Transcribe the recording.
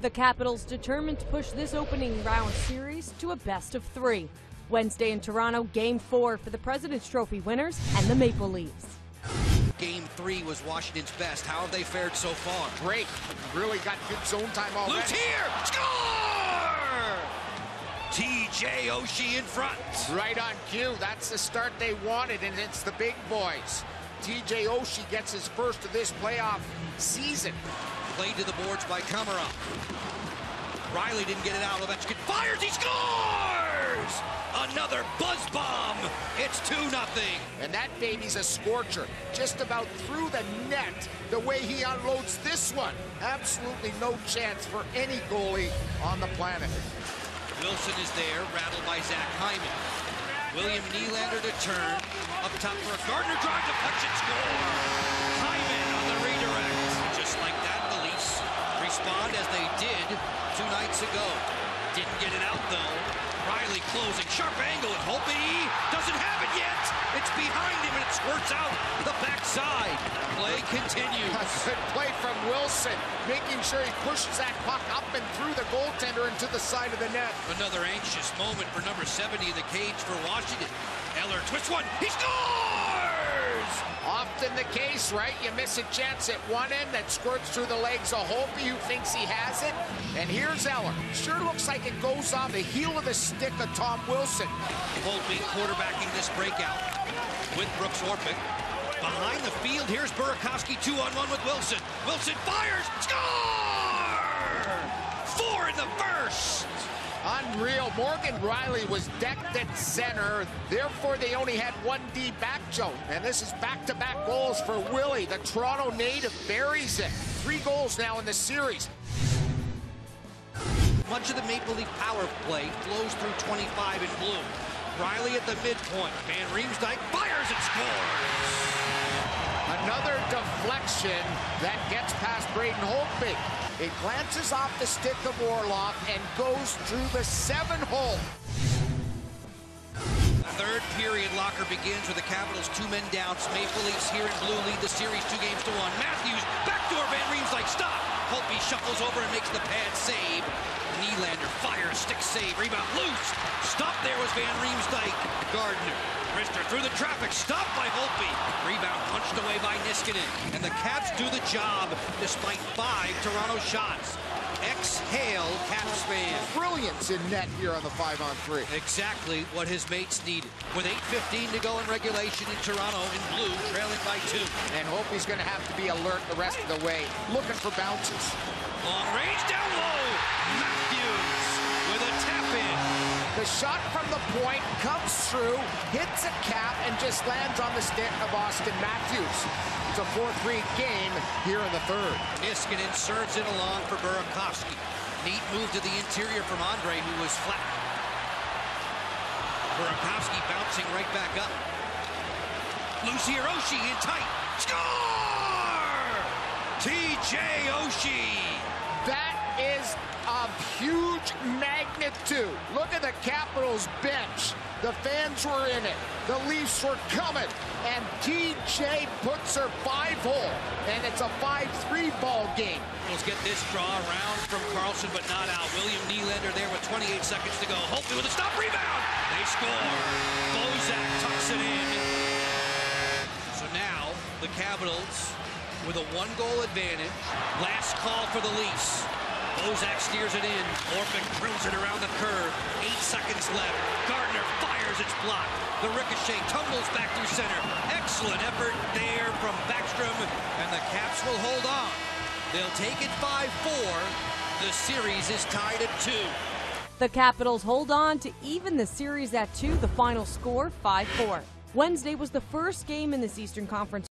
The Capitals determined to push this opening round series to a best-of-3. Wednesday in Toronto, Game 4 for the President's Trophy winners and the Maple Leafs. Game 3 was Washington's best. How have they fared so far? Great. Really got good zone time already. Loose here! Score! T.J. Oshie in front. Right on cue. That's the start they wanted, and it's the big boys. T.J. Oshie gets his first of this playoff season. Played to the boards by Kamara. Riley didn't get it out. Ovechkin fires. He scores! Another buzz bomb. It's 2-0. And that baby's a scorcher. Just about through the net the way he unloads this one. Absolutely no chance for any goalie on the planet. Wilson is there, rattled by Zach Hyman. William Nylander to turn. Up top for a Gardner drive, deflection, score! Hyman on the redirect. Just like that, the Leafs respond as they did 2 nights ago. Didn't get it out, though. Riley closing, sharp angle, and Holtby doesn't have it yet. It's behind him, and it squirts out the backside. Play continues. A good play from Wilson, making sure he pushes that puck up and through the goaltender into the side of the net. Another anxious moment for number 70 in the cage for Washington. Eller twists one, he scores! Often the case, right? You miss a chance at one end that squirts through the legs of Holtby, who thinks he has it. And here's Eller. Sure looks like it goes on the heel of the stick of Tom Wilson. Holtby quarterbacking this breakout with Brooks Orpik. Behind the field, here's Burakovsky 2-on-1 with Wilson. Wilson fires, score! 4 in the first. Unreal. Morgan Riley was decked at center. Therefore, they only had one D back, Joe. And this is back-to-back goals for Willie. The Toronto native buries it. 3 goals now in the series. Much of the Maple Leaf power play flows through 25 in blue. Riley at the midpoint. Van Riemsdyk fires and scores. Another deflection that gets past Braden Holtby. It glances off the stick of Orlov and goes through the 7-hole. Third period locker begins with the Capitals 2 men down. Maple Leafs here in blue lead the series 2-1. Matthews, backdoor, Van Riemsdyk, stop! Holtby shuffles over and makes the pad save. Nylander fires, stick save, rebound loose. Stop there was Van Riemsdyk. Gardner, Rister through the traffic, stopped by Holtby. Rebound punched away by Niskanen. And the Caps do the job despite 5 Toronto shots. Exhale, Caps fans. Brilliance in net here on the 5-on-3. Exactly what his mates needed. With 8:15 to go in regulation in Toronto in blue, trailing by 2. And Holtby's going to have to be alert the rest of the way, looking for bounces. Long range, down low. Matthews with a tap-in. The shot from the point comes through, hits a cap, and just lands on the stick of Austin Matthews. It's a 4-3 game here in the third. Niskanen serves it along for Burakovsky. Neat move to the interior from Andre, who was flat. Burakovsky bouncing right back up. Loose here, Oshie in tight. Score! T.J. Oshie. That is of huge magnitude. Look at the Capitals bench. The fans were in it. The Leafs were coming. And TJ puts her 5-hole. And it's a 5-3 ball game. Let's get this draw around from Carlson, but not out. William Nylander there with 28 seconds to go. Holtby with a stop rebound. They score. Bozak tucks it in. So now the Capitals with a 1-goal advantage. Last call for the Leafs. Bozak steers it in. Orpik drills it around the curve. 8 seconds left. Gardner fires, it's blocked. The ricochet tumbles back through center. Excellent effort there from Backstrom, and the Caps will hold on. They'll take it 5-4. The series is tied at 2. The Capitals hold on to even the series at 2, the final score 5-4. Wednesday was the first game in this Eastern Conference